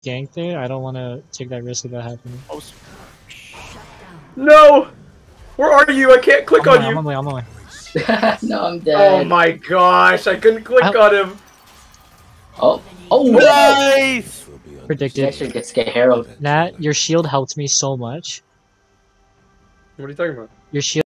gank there. I don't want to take that risk of that happening. Oh, No! Where are you? I can't click on you. I'm on my way. No, I'm dead. Oh my gosh! I couldn't click on him. Oh, oh, nice! He Predicted. actually gets scared. Nat, your shield helped me so much. What are you talking about? Your shield.